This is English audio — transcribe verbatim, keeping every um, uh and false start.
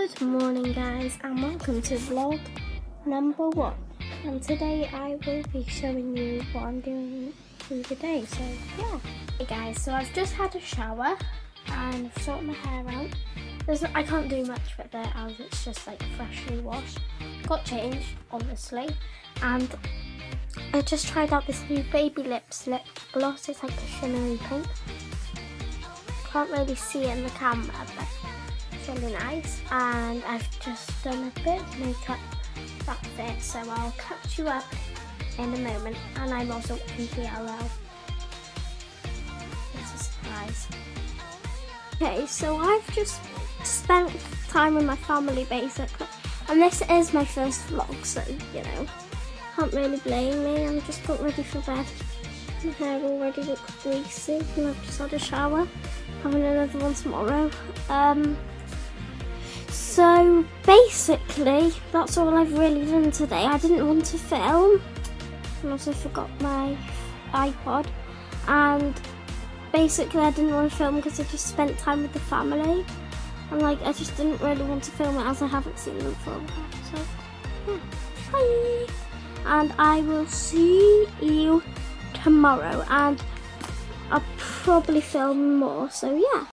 Good morning guys, and welcome to vlog number one, and today I will be showing you what I'm doing through the day. So yeah. Hey guys, so I've just had a shower and I've sorted my hair out. There's no, I can't do much with it as it's just like freshly washed. Got changed obviously, and I just tried out this new Baby Lips lip gloss. It's like a shimmery pink. Can't really see it in the camera, but really nice. And I've just done a bit of makeup, that's it. So I'll catch you up in a moment. And I'm also in T L L. It's a surprise. Okay, so I've just spent time with my family basically, and this is my first vlog, so you know, can't really blame me. I'm just got ready for bed. My hair already looks greasy, and I've just had a shower. Having another one tomorrow. Um, so basically, that's all I've really done today. I didn't want to film, and also forgot my iPod. And basically, I didn't want to film because I just spent time with the family, and like I just didn't really want to film it as I haven't seen them for a while. So yeah, bye. And I will see you tomorrow, and I'll probably film more. So yeah.